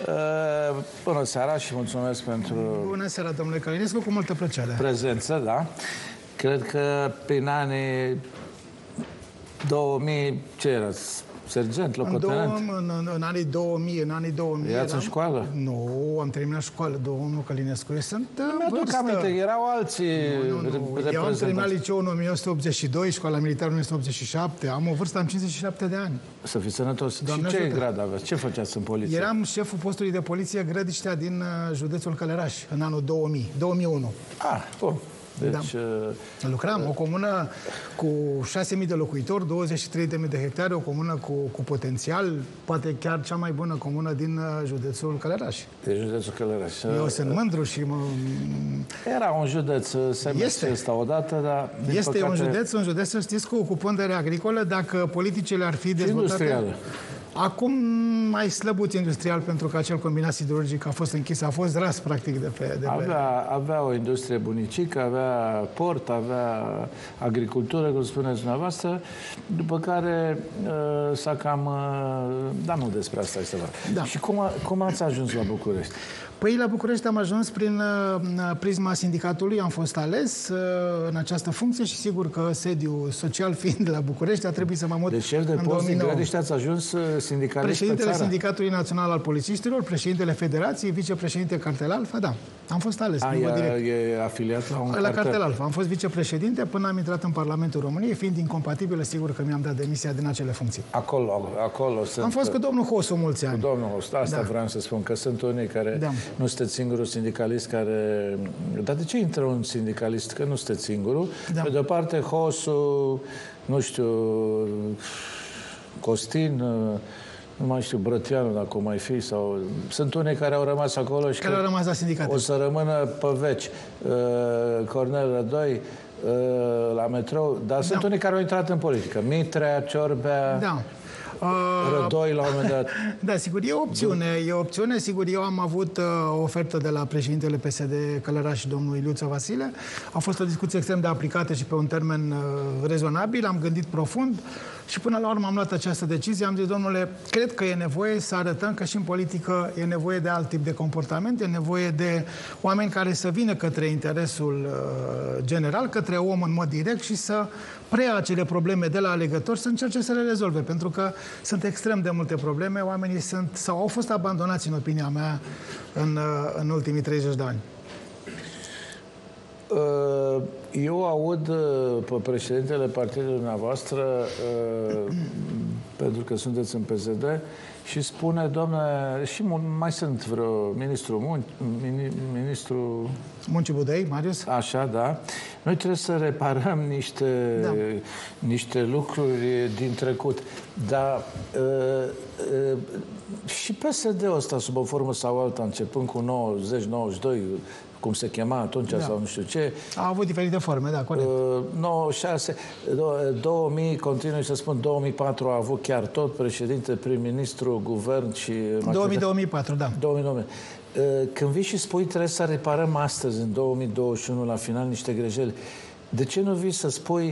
Bună seara și mulțumesc pentru... Bună seara, domnule Călinescu, cu multă plăcere. Prezență, da. Cred că prin anii 2000, ce era? Sergent, locotenent? În anii 2000, Erați în școală? Nu, am terminat școală, domnul Călinescu. Eu sunt mi-aduc aminte, erau alții Eu am terminat liceul în 1982, școala militară în 1987, am o vârstă, am 57 de ani. Să fiți sănătos. Și ce grad aveți? Ce făceați în poliție? Eram șeful postului de poliție Grădiștea din județul Călăraș, în anul 2001. Ah, bun. Deci, da. Lucram, o comună cu 6.000 de locuitori, 23.000 de hectare, o comună cu potențial, poate chiar cea mai bună comună din județul Călăraș. De județul Călăraș. Eu sunt mândru și Era un județ semnat ăsta odată, dar... Este păcate... un județ, să știți, cu pondere agricolă, dacă politicile ar fi dezvoltate... Industrială. Acum mai slăbuț industrial, pentru că acel combinat siderurgic a fost închis, a fost ras, practic, de pe... Avea o industrie bunicică, avea port, avea agricultură, cum spuneți dumneavoastră, după care s-a cam... Dar nu despre asta este vorba. Da. Și cum ați ajuns la București? Păi la București am ajuns prin prisma sindicatului, am fost ales în această funcție și sigur că sediul social fiind la București a trebuit să mă mut. De șef de post din Grădiști ați ajuns sindicalist președintele Sindicatului Național al Polițiștilor, președintele Federației, vicepreședinte Cartel Alfa, da. Am fost ales. E afiliat la un cartel? La Cartel Alfa. Am fost vicepreședinte până am intrat în Parlamentul României, fiind incompatibilă, sigur că mi-am dat demisia din acele funcții. Acolo sunt... Am fost cu domnul Hosu mulți ani. Cu domnul Hosu. Asta vreau să spun, că sunt unii care... Da. Nu sunteți singurul sindicalist care... Dar de ce intră un sindicalist? Că nu sunteți singurul. Da. Pe de-o parte, Hosu, nu știu, Costin, nu mai știu, Brătianu, dacă o mai fi, sau... Sunt unii care au rămas acolo și care au rămas la sindicat. O să rămână pe veci. Cornel Rădoi, la metrou, dar sunt unii care au intrat în politică. Mitrea, Ciorbea... Da. Rădoi la un moment dat. Da, sigur, e o opțiune. Sigur, eu am avut o ofertă de la președintele PSD Călăraș și domnul Iliuță Vasile. A fost o discuție extrem de aplicată și pe un termen rezonabil. Am gândit profund și până la urmă am luat această decizie. Am zis, domnule, cred că e nevoie să arătăm că și în politică e nevoie de alt tip de comportament, e nevoie de oameni care să vină către interesul general, către om în mod direct și să preia acele probleme de la alegători, să încerce să le rezolve, pentru că sunt extrem de multe probleme, oamenii sunt sau au fost abandonați, în opinia mea, în ultimii 30 de ani. Eu aud pe președintele partidului dumneavoastră, pentru că sunteți în PSD, și spune, doamne, și mai sunt vreo ministru Muncii Budăi, Marius? Așa, da. Noi trebuie să reparăm niște lucruri din trecut. Dar și PSD-ul ăsta, sub o formă sau alta, începând cu 90-92, cum se chema atunci, sau nu știu ce. A avut diferite forme, da, corect. 96, 2000, continui să spun, 2004 a avut chiar tot președinte, prim-ministru, guvern și... 2004, da. 2000. Când vii și spui trebuie să reparăm astăzi, în 2021, la final, niște greșeli, de ce nu vii să spui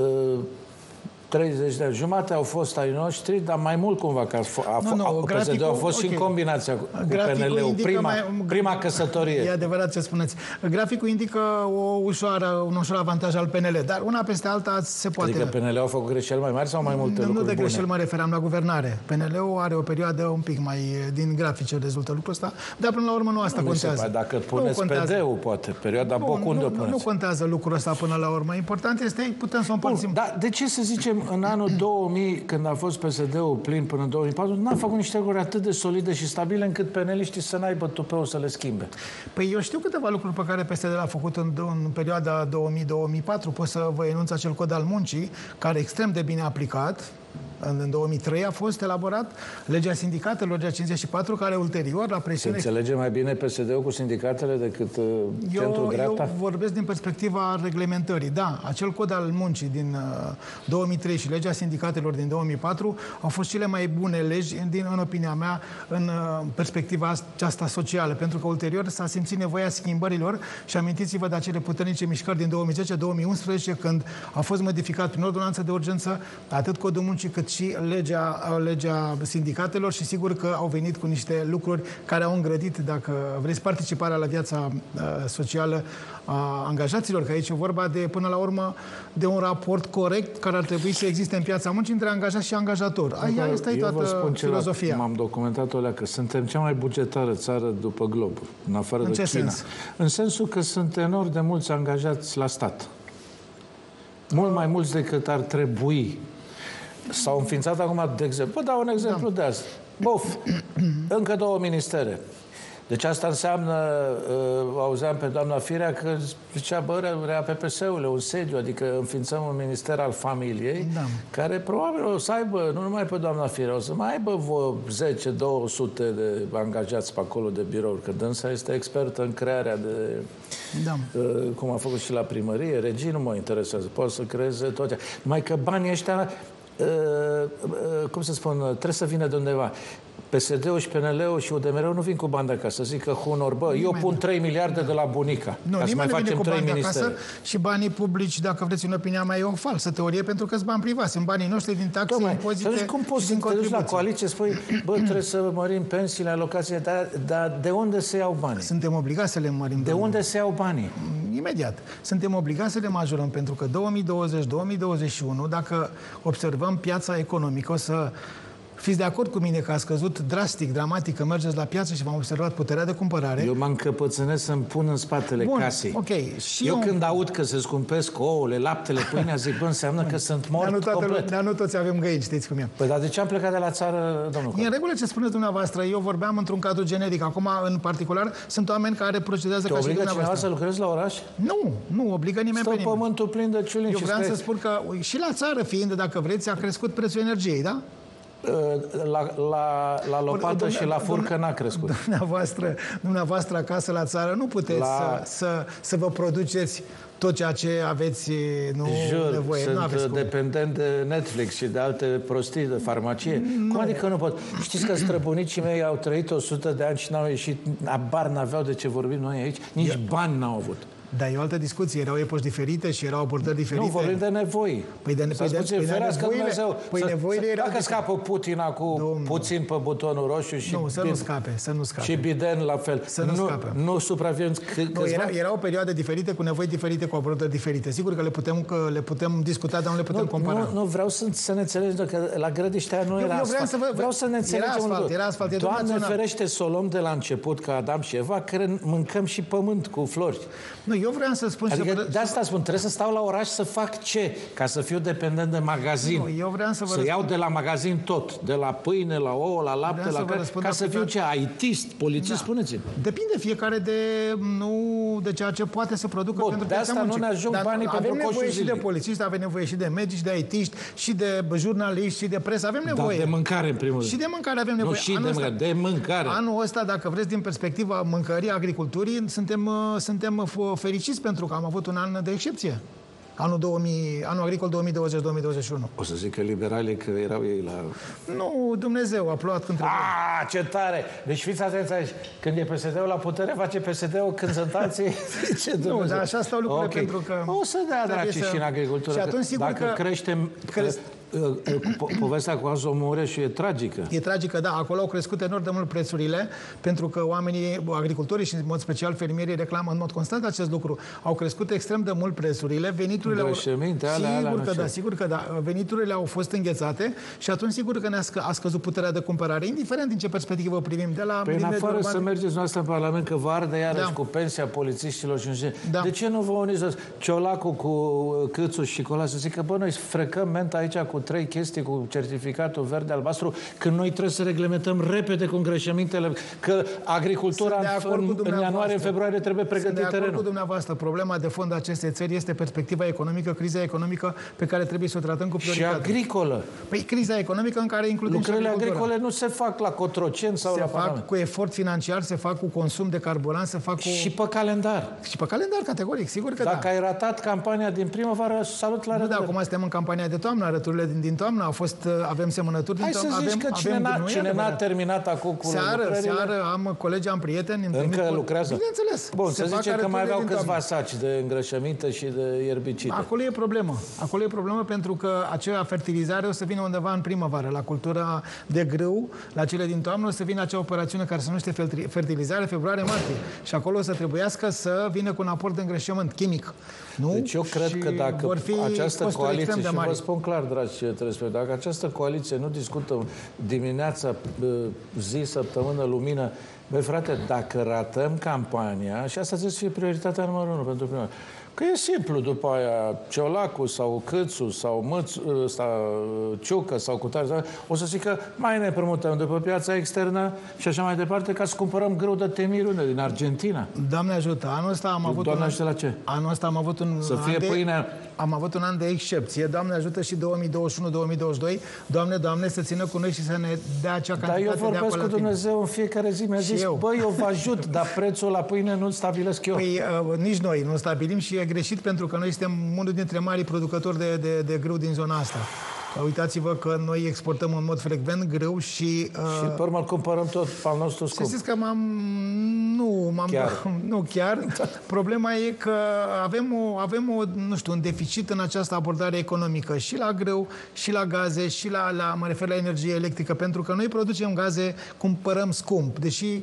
30 de ani? Jumate au fost ai noștri, dar mai mult cumva, că PSD-ul a fost și în combinația cu PNL-ul, prima căsătorie. E adevărat ce spuneți. Graficul indică un ușor avantaj al PNL, dar una peste alta se poate... Adică PNL-ul a făcut greșeli mai mari sau mai multe lucruri bune? Nu de greșeli mă referam la guvernare. PNL-ul are o perioadă un pic mai... Din grafice rezultă lucrul ăsta, dar până la urmă nu asta contează. Dacă puneți PD-ul, poate, perioada Boc, unde o puneți? Nu contează lucrul ăsta până la urmă. Important este, putem să o împărțim. Dar de ce să zicem în anul 2000, când a fost PSD-ul plin până în 2004, n-a făcut niște lucruri atât de solide și stabile încât peneliștii să n-aibă tupeul să le schimbe? Păi eu știu câteva lucruri pe care PSD l-a făcut în perioada 2000-2004. Pot să vă enunț acel cod al muncii, care e extrem de bine aplicat. În 2003 a fost elaborat legea sindicatelor, legea 54, care ulterior, la presiune... Se înțelege mai bine PSD-ul cu sindicatele decât centru-dreapta? Eu vorbesc din perspectiva reglementării. Da, acel cod al muncii din 2003 și legea sindicatelor din 2004 au fost cele mai bune legi, în opinia mea, în perspectiva aceasta socială, pentru că ulterior s-a simțit nevoia schimbărilor și amintiți-vă de acele puternice mișcări din 2010-2011, când a fost modificat prin ordonanță de urgență atât codul muncii cât și legea sindicatelor și sigur că au venit cu niște lucruri care au îngrădit, dacă vreți, participarea la viața socială a angajaților, că aici e vorba de, până la urmă, de un raport corect care ar trebui să existe în piața muncii între angajat și angajator. Aia este toată filozofia. M-am documentat alea că suntem cea mai bugetară țară după glob, în afară de China. Sens? În sensul că sunt enorm de mulți angajați la stat. Mult mai mulți decât ar trebui. S-au înființat acum, de exemplu, vă dau un exemplu de asta. Bof, încă 2 ministere. Deci asta înseamnă, auzeam pe doamna Firea că zicea, bă, rea PPS-ule, un sediu, adică înființăm un minister al familiei, care probabil o să aibă, nu numai pe doamna Firea, o să mai aibă 10-200 de angajați pe acolo de birouri, că dânsa este expertă în crearea de... cum a făcut și la primărie, regii nu mă interesează, poate să creeze toate. Numai că banii ăștia, cum să spun, trebuie să vină de undeva. PSD-ul și PNL-ul și UDMR-ul nu vin cu bani de acasă. Zic că Hunor, bă, eu pun 3 miliarde de la bunica. Nu, ca să mai facem 3 ministere. Și banii publici, dacă vreți, în opinia mea, e o falsă teorie, pentru că sunt bani privați. Sunt banii noștri din taxe, impozite cum poți să te duci la coaliție, spui, bă, trebuie să mărim pensiile, alocațiile, dar de unde se iau banii? Suntem obligați să le mărim. De unde se iau banii? Imediat. Suntem obligați să le majorăm, pentru că 2020-2021, dacă observăm piața economică, o să fiți de acord cu mine că a scăzut drastic, dramatic, că mergeți la piață și v-am observat puterea de cumpărare. Eu m-am căpățânit să-mi pun în spatele casei. Okay. Și eu când aud că se scumpesc ouăle, laptele, pâinea, zic, bă, înseamnă că sunt mort complet. Dar nu toți avem găini, știți cum e. Păi, dar de ce am plecat de la țară, domnul? E în regulă ce spuneți dumneavoastră. Eu vorbeam într-un cadru generic. Acum, în particular, sunt oameni care procedează ca și dumneavoastră. Te obligă cineva să lucrezi la oraș? Nu obligă nimeni pe nimeni. Stă pământul plin de ciulini. Eu vreau să spun că și la țară fiind, dacă vreți, a crescut prețul energiei, da? La lopată și la furcă n-a crescut. Dumneavoastră acasă la țară nu puteți să vă produceți tot ceea ce aveți nevoie. Sunt dependent de Netflix și de alte prostii, de farmacie. Cum adică nu pot? Știți că străbunicii mei au trăit 100 de ani și n-au ieșit, abar n-aveau de ce vorbim noi aici, nici bani n-au avut. Dar e o altă discuție. Erau epoci diferite și erau abordări diferite. Nu, vorbim de nevoi. Nevoile erau... Dacă scapă Putin acum puțin pe butonul roșu și... Nu, să nu scape. Și Biden la fel. Să nu scape. Nu supraviețuiesc. Erau perioade diferite, cu nevoi diferite, cu abordări diferite. Sigur că le putem discuta, dar nu le putem compara. Nu, vreau să ne înțelegem că la Grădiștea nu era asfalt. Vreau să ne înțelegem. Era asfalt. Doamne ferește să o luăm de la început, ca Adam și Eva, că mâncăm și pământ cu flori. Nu, eu vreau să spun... Adică de asta spun, trebuie să stau la oraș să fac ce? Ca să fiu dependent de magazin. Nu, eu vreau să iau de la magazin tot. De la pâine, la ouă, la lapte, ca să fiu ce? IT-ist, polițist, spuneți-mi. Depinde fiecare de ceea ce poate să producă pentru de asta nu ne ajung banii pentru coșul zilnic. Avem nevoie și de polițiști, avem nevoie și de medici, de IT-iști, și de jurnaliști, și de presă. Avem nevoie. Dar de mâncare, în primul rând. Și de mâncare avem nevoie. De mâncare. Anul ăsta, dacă vreți, din perspectiva mâncării, agriculturii, suntem fericiți pentru că am avut un an de excepție. Anul agricol 2020-2021. O să zic că liberalii, că erau ei la... Nu, Dumnezeu a plouat când trebuie. Ce tare! Deci fiți atenți aici. Când e PSD-ul la putere, face PSD-ul, când sunt alții... Nu, dar așa stau lucrurile pentru că... O să dea draci și în agricultură. Și atunci, sigur dacă creștem... Povestea cu Azo Mureșu e tragică. E tragică, da. Acolo au crescut enorm de mult prețurile, pentru că oamenii, agricultorii și în mod special fermierii reclamă în mod constant acest lucru. Au crescut extrem de mult prețurile, veniturile sigur că da, veniturile au fost înghețate și atunci sigur că a scăzut puterea de cumpărare, indiferent din ce perspectivă privim. De la în afară să mergeți noastră în Parlament, că vă arde iarăși cu pensia polițiștilor și nu știu. De ce nu vă uniți Ciolacu cu Câțu și Cola să zică, bă, noi frecăm menta aici cu 3 chestii, cu certificatul verde-albastru, când noi trebuie să reglementăm repede cu îngrășămintele, că agricultura în ianuarie, în februarie trebuie pregătit terenul. Sunt de acord cu dumneavoastră. Problema de fond a acestei țări este perspectiva economică, criza economică pe care trebuie să o tratăm cu prioritate. Și agricolă. Păi criza economică în care includem lucrările agricole nu se fac la Cotroceni sau la Parlament. Se fac cu efort financiar, se fac cu consum de carburant, se fac cu... Și pe calendar. Și pe calendar, categoric, sigur că Dacă ai ratat campania din primăvară, salut la revedere. Nu, dar acum suntem în campania de toamnă, arăturile din toamnă, avem semănături din toamnă. Hai să zici că cine n-a terminat acum cu Seară am colegi, am prieteni. Încă lucrează? Bineînțeles. Bun, să zicem că mai aveau câțiva saci de îngrășăminte și de ierbicide. Acolo e problemă. Acolo e problemă pentru că acea fertilizare o să vină undeva în primăvară, la cultura de grâu, la cele din toamnă, o să vină acea operațiune care se numește fertilizare februarie-martie. Și acolo o să trebuiască să vină cu un aport de îngrășământ chimic. Nu? Deci eu cred că dacă această coaliție, și vă spun clar, dragi telespectatori, dacă această coaliție nu discută dimineața, zi, săptămână, lumină, băi frate, dacă ratăm campania, și asta trebuie să fie prioritatea numărul 1 pentru prima. Că e simplu, după aia Ciolacu sau Câțu sau Ciucă sau Cutare, o să zică mai ne promutăm după piața externă și așa mai departe ca să cumpărăm grâu de temirune din Argentina. Doamne ajută, anul ăsta am avut Doamne ajută la ce? Anul ăsta am avut un să fie pâine. Am avut un an de excepție. Doamne ajută și 2021-2022. Doamne, să țină cu noi și să ne dea acea cantitate de apă. Dar eu vorbesc cu Dumnezeu în fiecare zi. Mi-a zis, băi, eu vă ajut, dar prețul la pâine nu-l stabilesc eu. Păi nici noi nu stabilim și e greșit pentru că noi suntem unul dintre marii producători de grâu din zona asta. Uitați-vă că noi exportăm în mod frecvent grâu și... Și pe urmă îl cumpărăm tot al nostru scump. Să știți că Nu chiar. Problema e că avem un deficit în această abordare economică și la grâu, și la gaze, și mă refer la energie electrică, pentru că noi producem gaze, cumpărăm scump, deși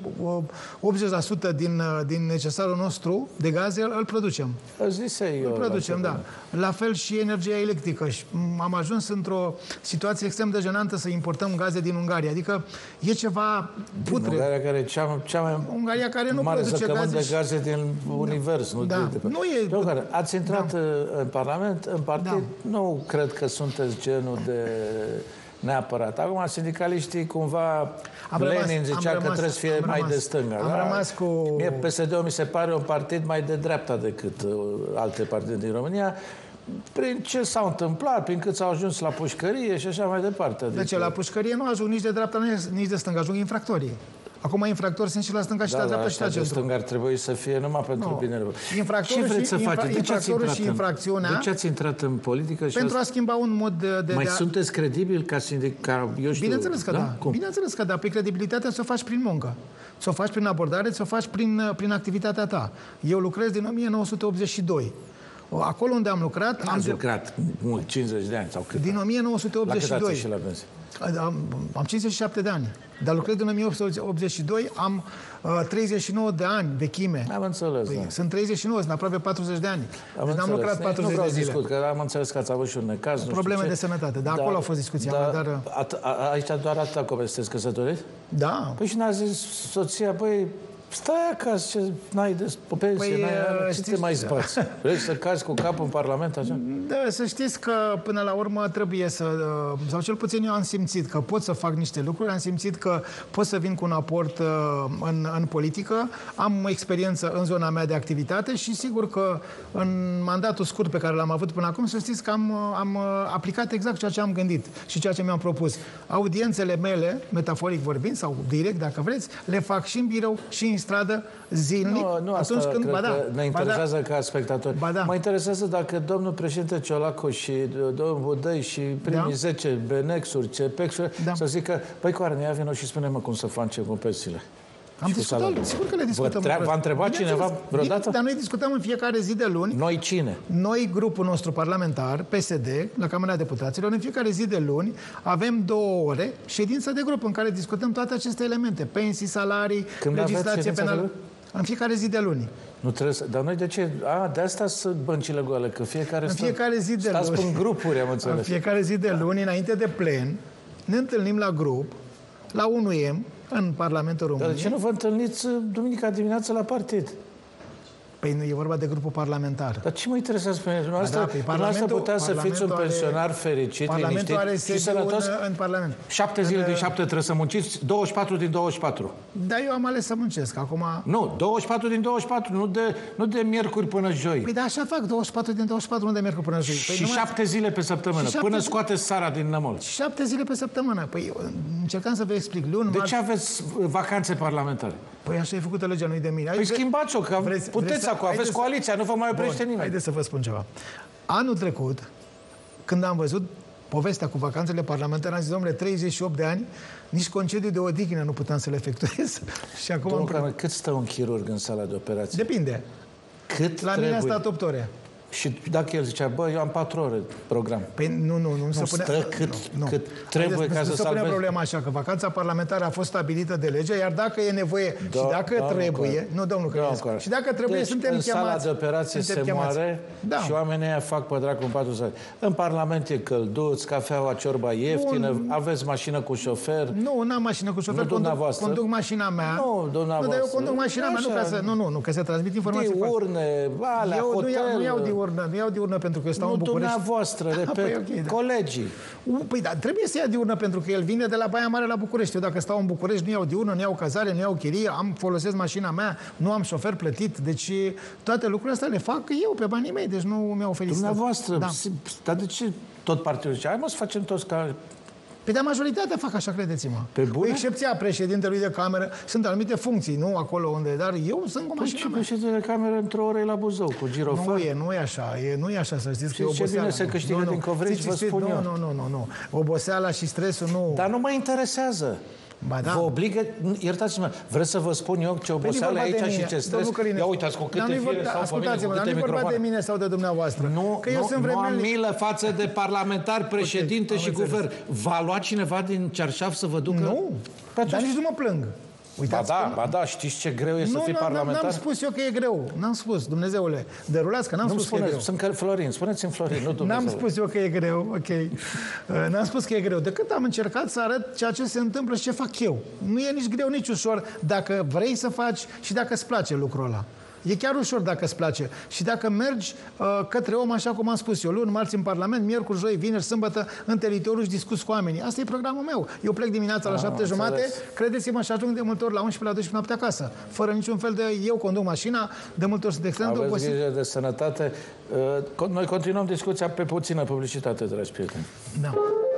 80% din necesarul nostru de gaze îl producem. Îl producem, da. La fel și energia electrică. Și am ajuns într-o situație extrem de jenantă să importăm gaze din Ungaria. Adică e ceva putre. Ungaria care e cea mai Ungaria care nu mare produce zăcământ de gaze din univers. Nu e... Ați intrat în Parlament, în partid, nu cred că sunteți genul de neapărat. Acum, sindicaliștii cumva... Lenin zicea că trebuie să fie mai de stânga. Am rămas cu... Mie PSD-ul mi se pare un partid mai de dreapta decât alte partide din România. Prin ce s-au întâmplat, prin cât s-au ajuns la pușcărie și așa mai departe. Adică... Deci la pușcărie nu ajung nici de dreapta, nici de stânga, ajung infractorii. Acum infractori sunt și la stânga și la dreapta și la centru. Stânga ar trebui să fie numai pentru binele. Ce vreți să faceți? De ce ați intrat în politică? Pentru a schimba un mod de... Mai sunteți credibili ca eu știu... Bineînțeles că da. Bineînțeles că da. Pe credibilitatea să o faci prin muncă. Să o faci prin abordare, să o faci prin activitatea ta. Eu lucrez din 1982. Acolo unde am lucrat... Am lucrat 50 de ani sau cât? Din 1982. La cât ați ieșit la pensie? Am 57 de ani. Dar lucrez din 1982, am 39 de ani vechime. Am înțeles, da. Sunt 39, sunt aproape 40 de ani. Deci n-am lucrat 40 de zile. Discut, că am înțeles că ați avut și un necaz. Probleme de sănătate, dar acolo a fost discuția mea. Dar... Aici doar atâta că sunteți căsătorit? Da. Păi și n-a zis soția, băi, stai acasă, ce n-ai de pensie, ce te mai zbați? Vrei să cazi cu capul în Parlament, așa? Da, să știți că până la urmă trebuie să... Sau cel puțin eu am simțit că pot să fac niște lucruri, am simțit că pot să vin cu un aport în politică, am experiență în zona mea de activitate și sigur că în mandatul scurt pe care l-am avut până acum, să știți că am aplicat exact ceea ce am gândit și ceea ce mi-am propus. Audiențele mele, metaforic vorbind, sau direct, dacă vreți, le fac și în birou, și în stradă, zilnic. Nu asta atunci când, ne interesează ca spectatori. Mă interesează dacă domnul președinte Ciolacu și domnul Budăi și primii 10 Benexuri, CEPEX-uri, să zică, păi Coarne, ia vină și spune-mă cum să facem cu pensiile. Am discutat, sigur că le discutăm. V-a întrebat cineva vreodată? Dar noi discutăm în fiecare zi de luni. Noi cine? Noi, grupul nostru parlamentar, PSD, la Camera Deputaților, în fiecare zi de luni avem 2 ore ședință de grup în care discutăm toate aceste elemente. Pensii, salarii, legislație penală. În fiecare zi de luni. Nu trebuie să... Dar noi de ce? De asta sunt băncile goale, că fiecare zi de luni. Stați în grupuri, am înțeles. În fiecare zi de luni, înainte de plen, ne întâlnim la grup, la 1M, în Parlamentul României. Dar de ce nu vă întâlniți duminica dimineață la partid? Păi nu, e vorba de grupul parlamentar. Dar ce mă interesează pe mine? Dumneavoastră putea să fiți un pensionar fericit, liniștit și sănătos. În Parlament. 7 zile din 7 trebuie să munciți, 24 din 24. Da, eu am ales să muncesc. Acum... Nu, 24 din 24, nu de miercuri până joi. Păi da, așa fac, 24 din 24, nu de miercuri până joi. Păi și 7 zile pe săptămână, până scoateți sara din nămol. 7 zile pe săptămână. Păi încercam să vă explic. De ce aveți vacanțe parlamentare? Păi așa e făcută legea, nu-i de mine. Păi schimbați-o, că puteți acum, aveți coaliția, nu vă mai oprește nimeni. Haideți să vă spun ceva. Anul trecut, când am văzut povestea cu vacanțele parlamentare, am zis, domnule, 38 de ani, nici concediu de odihnă nu puteam să le efectuez. Și acum Domnule, cât stă un chirurg în sala de operații? Depinde. Cât La mine a stat 8 ore. Și dacă el zicea, bă, eu am 4 ore program. Păi nu se pune... Stă cât trebuie ca să salvezi. Nu se pune problema așa, că vacanța parlamentară a fost stabilită de lege, iar dacă e nevoie și dacă trebuie... Nu, domnul Călinescu. Și dacă trebuie, deci, suntem chemați. în sala de operații se moare și oamenii aia fac pe dracu în 4 zile. În Parlament e călduț, cafeaua, ciorba ieftină, aveți mașină cu șofer. Nu, n-am mașină cu șofer, conduc mașina mea. Nu, dumneavoastră. Nu, dar eu conduc mașina mea, nu ca să... Nu, că se transmit informații. Diurne, alea, hotel. Nu iau diurnă pentru că eu stau în București. Dumneavoastră, repet, colegii. Păi da, trebuie să ia diurnă pentru că el vine de la Baia Mare la București. Eu dacă stau în București nu iau diurnă, nu iau cazare, nu iau chirie, folosesc mașina mea, nu am șofer plătit. Deci toate lucrurile astea le fac eu pe banii mei, deci nu mi-au oferit. Dumneavoastră, dar de ce tot partidul zice? Hai mă să facem toți ca... Păi de majoritatea fac așa, credeți-mă. Pe bune? Cu excepția președintelui de cameră, sunt anumite funcții, nu acolo unde, dar eu sunt cu mașina mea. Președintele de cameră într-o oră e la Buzău, cu girofar. Nu e așa, nu e așa, să știți că e oboseala. Ce bine se câștigă din Covrigi, vă spun eu. Nu. Oboseala și stresul nu... Dar nu mă interesează. Ba da. Vă obligă, iertați-mă, vreți să vă spun eu ce oboseală e aici și ce stres? Ia uitați cu câte fire sau pe mine, cu câte microfoane. Dar nu de mine sau de dumneavoastră. Nu am milă față de parlamentari, președinte și guvern. Va lua cineva din cearșaf să vă ducă? Nu, dar nici nu mă plâng. Ba da, știți ce greu e să fii parlamentar? N-am spus eu că e greu. N-am spus, Dumnezeule. Derulați că n-am spus că e greu. Sunt Florin, spuneți-mi Florin, nu Dumnezeu. N-am spus eu că e greu, ok. N-am spus că e greu. Decât am încercat să arăt ceea ce se întâmplă și ce fac eu. Nu e nici greu, nici ușor dacă vrei să faci și dacă îți place lucrul ăla. E chiar ușor dacă îți place. Și dacă mergi către om, așa cum am spus eu, luni, marți în Parlament, miercuri, joi, vineri, sâmbătă, în teritoriu și discuți cu oamenii. Asta e programul meu. Eu plec dimineața la 7:30, credeți-mă, și ajung de multe ori la 11, la 12 noapte acasă. Fără niciun fel de... Eu conduc mașina, de multe ori sunt extrem de obosit. Aveți grijă de sănătate. Noi continuăm discuția pe puțină publicitate, dragi prieteni. Da.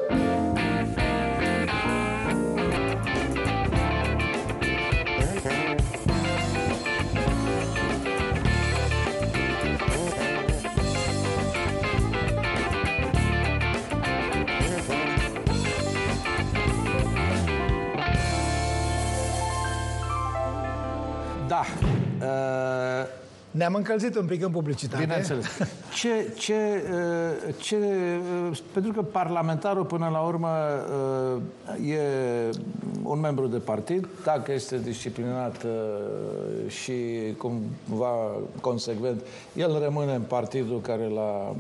Da. Ne-am încălzit un pic în publicitate. Bineînțeles. Pentru că parlamentarul, până la urmă, e un membru de partid, dacă este disciplinat și cumva consecvent, el rămâne în partidul care l-a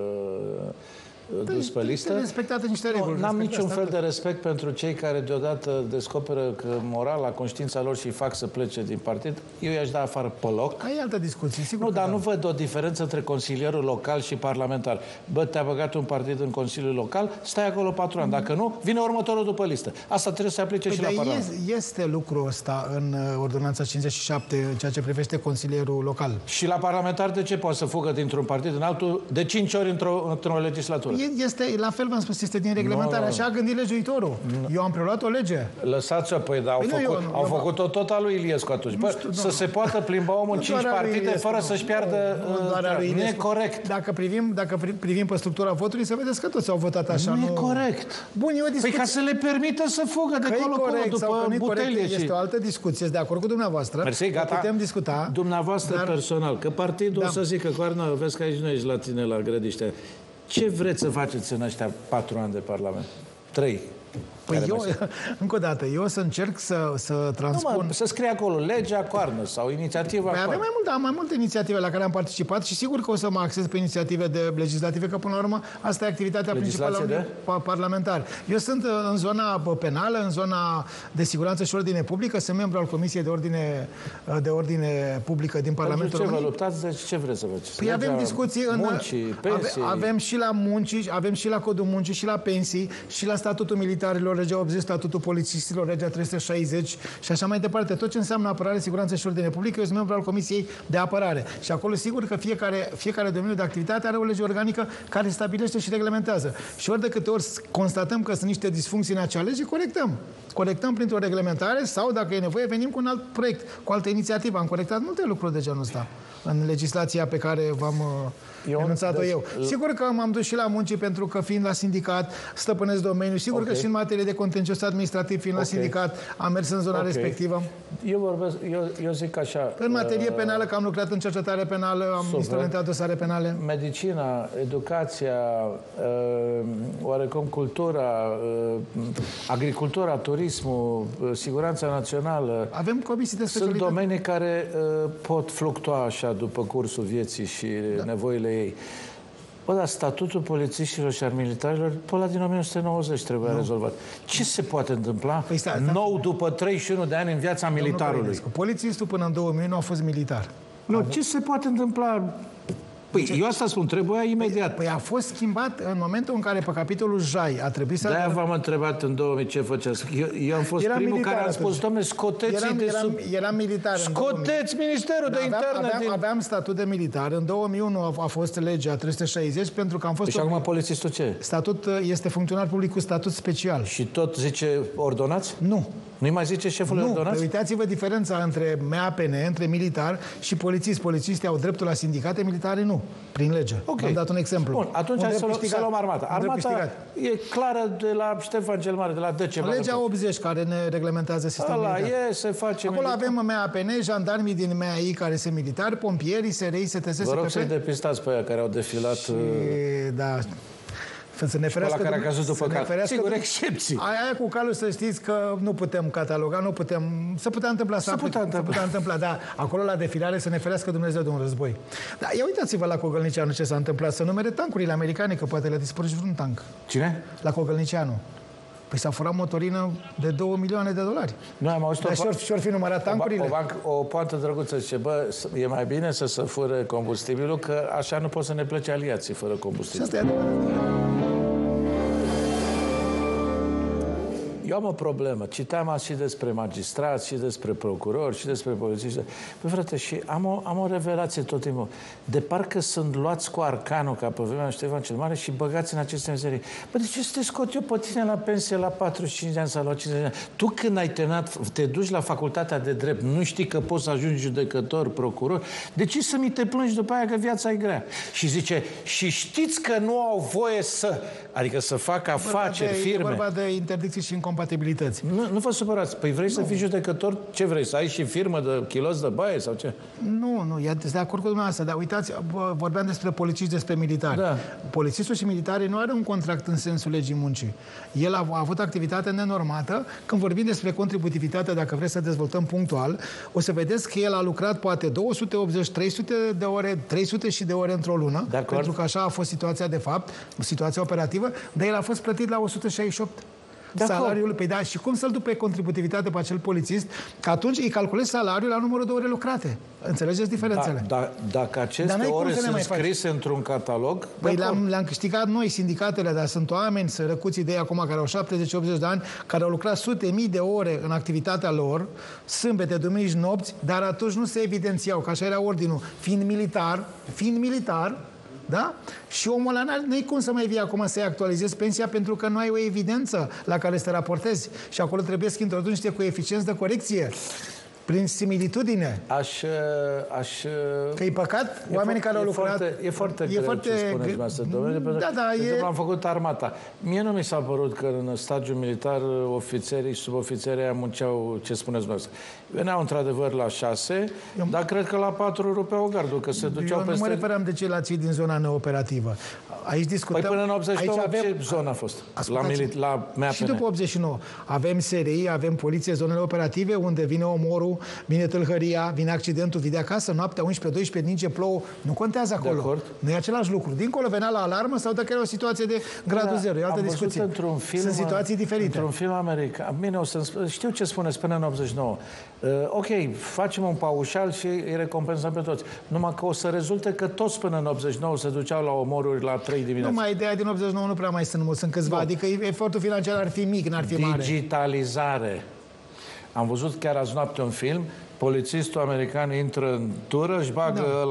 dus pe listă. Respectate niște reguli. N-am niciun fel de respect pentru cei care deodată descoperă că morala, conștiința lor și fac să plece din partid. Eu i-aș da afară pe loc. Ai altă discuție, sigur. Nu, dar nu văd o diferență între consilierul local și parlamentar. Bă, te-a băgat un partid în Consiliul Local, stai acolo 4 ani. Dacă nu, vine următorul după listă. Asta trebuie să se aplice și la Parlament. Este lucrul ăsta în Ordonanța 57, în ceea ce privește consilierul local. Și la parlamentar de ce poate să fugă dintr-un partid în altul de 5 ori într-o legislatură? Este, la fel v-am spus, este din reglementare. Așa a gândit legiuitorul. Eu am preluat o lege. Lăsați-o, păi, dar au făcut-o tot al lui Iliescu atunci. Bă, să se poată plimba omul în 5 partide fără să-și piardă... Nu e corect. Dacă privim pe structura votului, să vedeți că toți au votat așa. Nu e corect. Bun, e o discuție. Păi ca să le permită să fugă de colo-colo după butelie. Este o altă discuție. Sunt de acord cu dumneavoastră. Mersi, gata. Putem discuta. Dumneavoastră personal. Că partidul o să zică, Coarnă, vezi că aici nu ești la tine la Grădiște. Ce vreți să faceți în ăștia 4 ani de Parlament? 3. Păi eu, încă o dată, eu o să încerc să transpun... să scrie acolo legea Coarnă sau inițiativa Coarnă. Avem mai multe inițiative la care am participat și sigur că o să mă axez pe inițiative legislative, că până la urmă asta e activitatea principală a unui parlamentar. Eu sunt în zona penală, în zona de siguranță și ordine publică, sunt membru al Comisiei de Ordine Publică din Parlamentul României. României. Ce vă luptați? Deci ce vreți să faceți? Păi avem discuții în... Muncii, pensii... Avem și la muncii, avem și la codul muncii, și la pensii, și la statutul militarilor, legea 80, statutul polițistilor, legea 360 și așa mai departe. Tot ce înseamnă apărare, siguranță și ordine publică, eu sunt membru al Comisiei de Apărare. Și acolo, sigur că fiecare domeniu de activitate are o lege organică care stabilește și reglementează. Și ori de câte ori constatăm că sunt niște disfuncții în acea lege, corectăm. Corectăm printr-o reglementare sau, dacă e nevoie, venim cu un alt proiect, cu altă inițiativă. Am corectat multe lucruri de genul ăsta. în legislația pe care v-am enunțat-o eu. Sigur că m-am dus și la muncii pentru că fiind la sindicat, stăpânesc domeniul. Sigur că și în materie de contencios administrativ, fiind la sindicat, am mers în zona respectivă. Eu zic așa... În materie penală, că am lucrat în cercetare penală, am instrumentat dosare penale. Medicina, educația, oarecum cultura, agricultura, turismul, siguranța națională... Avem comisii de specialitate. Sunt domenii care pot fluctua așa după cursul vieții și nevoile ei. Bă, dar statutul polițiștilor și al militarilor, pe ăla din 1990 trebuia rezolvat. Ce se poate întâmpla nou după 31 de ani în viața militarului? Polițistul până în 2001 a fost militar. Nu, ce se poate întâmpla? Păi, eu asta spun, trebuia imediat. Păi a fost schimbat în momentul în care pe capitolul Jai a trebuit să... De-aia v-am întrebat în 2000 ce făceați. Eu am fost primul care a spus, dom'le, scoteți-i de sub... Eram militar. Scoteți Ministerul de Interne! Aveam statut de militar. În 2001 a fost legea 360 pentru că am fost... Și acum polițistul ce? Statut este funcționar public cu statut special. Și tot zice ordonați? Nu. Nu-i mai zice șeful ordonați? Uitați-vă diferența între MAPN, între militar și polițist. Polițiștii au dreptul la sindicate, militarii nu, prin lege. Am dat un exemplu. Bun, atunci hai să luăm armata. Armata e clară de la Ștefan cel Mare, de la Decebal. Legea 80 care ne reglementează sistemul militar. Se face acolo avem MAPN, jandarmii din MAI care sunt militari, pompierii, SRI, STS, SPP. Vă rog să-i depistați pe aia care au defilat... Da... Să ne ferească, care a căzut după cal. Sigur, excepții. Aia cu calul, să știți că nu putem cataloga, nu putem... Se putea întâmpla. Se putea întâmpla, da. Acolo la defilare să ne ferească Dumnezeu de un război. Da, ia uitați-vă la Cogălnicianu ce s-a întâmplat. Să numere tancurile americane, că poate le-a dispărut și vreun tank. Cine? La Cogălnicianu. Păi s-a furat motorină de 2 milioane de dolari. Noi am auzit și-or fi numărat tancurile? O poantă drăguță zice, bă, e mai bine să se fure combustibilul, că așa nu pot să ne plece aliații fără combustibil. Și asta e adevărat. Eu am o problemă. Citeam și despre magistrați, și despre procurori, și despre polițiști. Păi, frate, și am o revelație tot timpul. De parcă sunt luați cu arcanul, ca pe vremea Ștefan cel Mare, și băgați în aceste meserii. Păi, de ce să te scot eu pe tine la pensie la 45 de ani sau la 50 de ani? Tu când ai terminat, te duci la facultatea de drept, nu știi că poți să ajungi judecător, procuror, de ce să mi te plângi după aia că viața e grea? Și zice, și știți că nu au voie adică să facă afaceri, firme. E vorba de interdicții și incompatibilități. Nu vă supărați. Păi vrei să fii judecător? Ce vrei? Să ai și firmă de chiloți de baie sau ce? Nu, e de acord cu dumneavoastră, dar uitați, vorbeam despre polițiști, despre militari. Da. Polițistul și militarii nu are un contract în sensul legii muncii. El a avut activitate nenormată. Când vorbim despre contributivitate, dacă vreți să dezvoltăm punctual, o să vedeți că el a lucrat poate 280, 300 de ore, 300 și de ore într-o lună, pentru că așa a fost situația de fapt, situația operativă, dar el a fost plătit la 168. Salariul, păi da, și cum să-l duc pe contributivitate pe acel polițist? Că atunci îi calculezi salariul la numărul de ore lucrate. Înțelegeți diferențele? Dacă aceste ore sunt scrise într-un catalog... Păi le-am câștigat noi, sindicatele, dar sunt oameni sărăcuții de ei acum care au 70-80 de ani, care au lucrat sute mii de ore în activitatea lor, sâmbete, duminici, nopți, dar atunci nu se evidențiau, că așa era ordinul. Fiind militar, da? Și omul ăla n-ai cum să mai vii acum să-i actualizezi pensia pentru că nu ai o evidență la care să te raportezi. Și acolo trebuie să introduci niște coeficienți de corecție. Prin similitudine. Că e păcat oamenii care au lucrat... E foarte greu ce spuneți dumneavoastră, domnule, pentru că am făcut armata. Mie nu mi s-a părut că în stagiul militar ofițerii și subofițerii munceau, ce spuneți dumneavoastră. Veneau într-adevăr la 6, dar cred că la 4 rupeau gardul, că se duceau peste... Eu nu mă referam de ceilalți din zona neoperativă. Aici discutăm... Păi până în 89 ce zonă a fost? La MAPN. Și după 89. Avem SRI, avem poliție, zonele operative, unde vine omorul, vine tâlhăria, vine accidentul, vine acasă, noaptea 11-12, ninge, plouă, nu contează acolo. Nu e același lucru. Dincolo venea la alarmă sau dacă era o situație de gradul 0, e altă discuție. Sunt situații diferite. Într-un film american, bine, știu ce spuneți până în 89. Ok, facem un paușal și îi recompensăm pe toți. Numai că o să rezulte că toți până în 89 se duceau la omoruri la 3 dimineața. Numai ideea din 89 nu prea mai sunt mulți, sunt câțiva. Adică efortul financiar ar fi mic, n-ar fi mare. Digitalizare. Am văzut chiar azi noapte un film, polițistul american intră în tură, își bagă ăla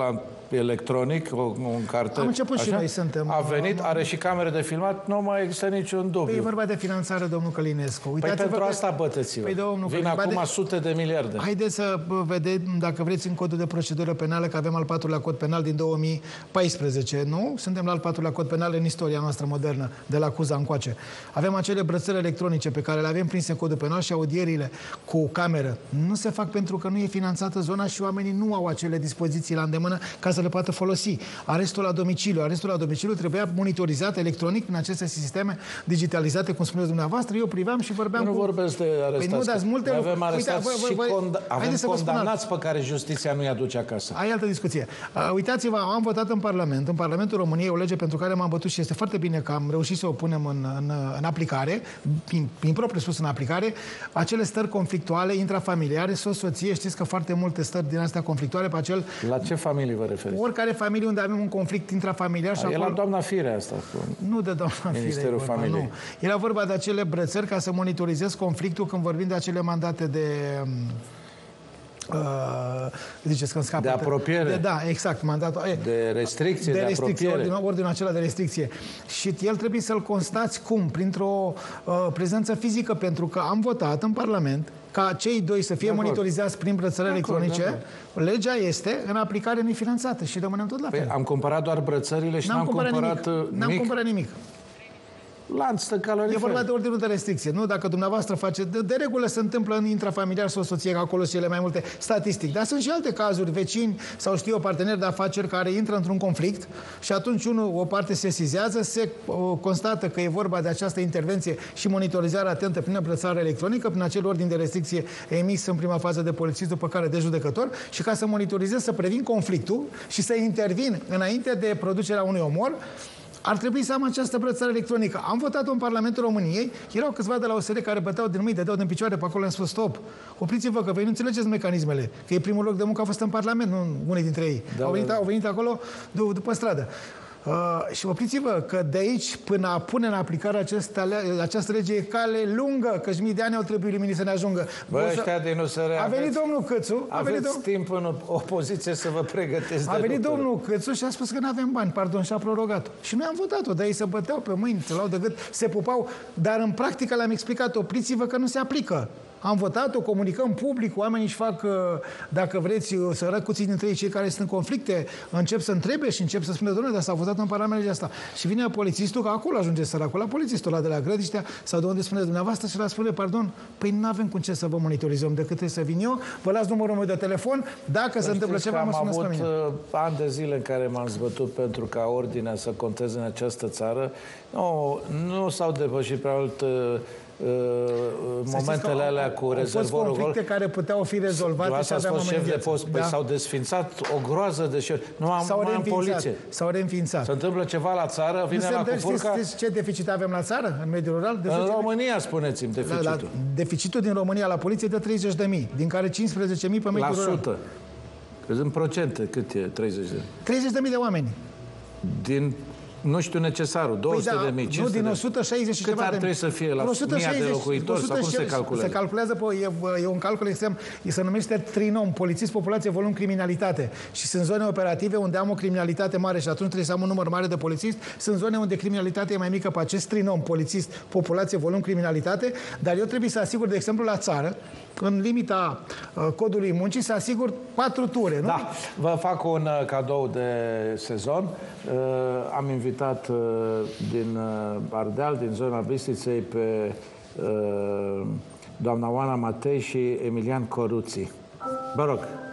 electronic, un cartel. Am început și noi suntem. A venit, are și camere de filmat, nu mai există niciun dubiu. E vorba de finanțare, domnul Călinescu. Păi pentru asta băteți-vă. Vin acum sute de miliarde. Haideți să vedem, dacă vreți, în codul de procedură penală, că avem al 4-lea cod penal din 2014, nu? Suntem la al 4-lea cod penal în istoria noastră modernă, de la Cuza încoace. Avem acele brățări electronice pe care le avem prinse în codul penal și audierile cu cameră. Nu se fac pentru că nu e finanțată zona și oamenii nu au acele dispoziții la îndemână ca să le poată folosi. Arestul la domiciliu. Arestul la domiciliu trebuia monitorizat electronic prin aceste sisteme digitalizate, cum spuneți dumneavoastră. Eu priveam și vorbeam nu vorbesc de arestați. Păi nu, dați multe avem arestați și avem condamnați pe care justiția nu-i aduce acasă. Ai altă discuție. Uitați-vă, am votat în Parlamentul României, o lege pentru care m-am bătut și este foarte bine că am reușit să o punem în aplicare, prin propriu spus în aplicare, acele stări conflictuale intrafamiliare, soție, știți că foarte multe stări din astea conflictuale pe acel... La ce familii vă referiți? Oricare familie unde avem un conflict intrafamiliar și acolo... E la doamna Firea asta. Nu de doamna Firea. Ministerul Familiei. Nu. Era vorba de acele brățări ca să monitorizez conflictul când vorbim de acele mandate de... ziceți că scapă. De apropiere. Da, exact. Mandatul, de restricție, de apropiere. Ordinul acela de restricție. Și el trebuie să-l constați cum? Printr-o prezență fizică, pentru că am votat în Parlament ca cei doi să fie monitorizați prin brățări electronice. Legea este în aplicare nefinanțată și rămânem tot la fel. Am cumpărat doar brățările și n-am cumpărat nimic. N-am cumpărat nimic. Lanț de calorifer. E vorba de ordinul de restricție, nu? Dacă dumneavoastră face... De regulă se întâmplă în intrafamiliar sau soție, că acolo sunt cele mai multe statistic. Dar sunt și alte cazuri, vecini sau știu eu, parteneri de afaceri care intră într-un conflict și atunci o parte se sesizează, se constată că e vorba de această intervenție și monitorizare atentă prin brățară electronică, prin acel ordin de restricție emis în prima fază de polițist, după care de judecător, și ca să monitorizez, să previn conflictul și să intervin înainte de producerea unui omor, ar trebui să am această brățară electronică. Am votat-o în Parlamentul României, erau câțiva de la OSR care băteau din mâini, dădeau din picioare pe acolo, am spus stop. Opriți-vă că voi nu înțelegeți mecanismele, că e primul loc de muncă a fost în Parlament, nu unii dintre ei. Da, au venit acolo după stradă. Și opriți-vă că de aici până a pune în aplicare această lege e cale lungă, că și mii de ani au trebuit luminii să ne ajungă. Bă, ăștia din USR a venit domnul Câțu. Aveți timp în opoziție să vă pregătiți de A venit domnul Câțu și a spus că nu avem bani, pardon, și a prorogat-o. Și noi am votat-o, dar ei se băteau pe mâini, se luau de gât, se pupau, dar în practică le-am explicat, opriți-vă că nu se aplică. Am votat-o, comunicăm public, oamenii își fac, dacă vreți, să răcuți dintre ei cei care sunt în conflicte, încep să întrebe și încep să spună, domnule, dar s-a votat în Parlamentul asta. Și vine polițistul, că acolo ajunge săracul, la polițistul ăla de la Grădiștea, sau de unde spuneți dumneavoastră, și la spune, pardon, păi nu avem cum ce să vă monitorizăm, decât trebuie să vin eu, vă las numărul meu de telefon, dacă se întâmplă ceva, mă sunați pe mine. Am avut ani de zile în care m-am zbătut pentru ca ordinea să conteze în această țară. Nu s-au depășit prea mult momentele alea cu rezervorul gol. Conflicte care puteau fi rezolvate și aveam șef de post, da? S-au desfințat o groază de șef. Nu am poliție. S-au reînfințat. Se întâmplă ceva la țară, vine la cupurca. Știți ce deficit avem la țară, în mediul rural? În România, spuneți-mi, deficitul. Deficitul din România la poliție de 30.000, din care 15.000 pe mediul rural. La 100. Crezi în procente, cât e 30.000? 30.000 de oameni. Din... Nu știu necesarul, 200 de mii, 500 din 160 și cât ceva ar trebui să fie la 1000 de locuitori sau cum se calculează? Se calculează, e un calcul extrem, se numește trinom, polițist, populație, volum, criminalitate. Și sunt zone operative unde am o criminalitate mare și atunci trebuie să am un număr mare de polițiști. Sunt zone unde criminalitatea e mai mică pe acest trinom, polițist, populație, volum, criminalitate, dar eu trebuie să asigur, de exemplu, la țară, în limita codului muncii, să asigur 4 ture, nu? Da, vă fac un cadou de sezon. Am invitat din Ardeal, din zona Bistriței, pe doamna Oana Matei și Emilian Coruții. Vă rog.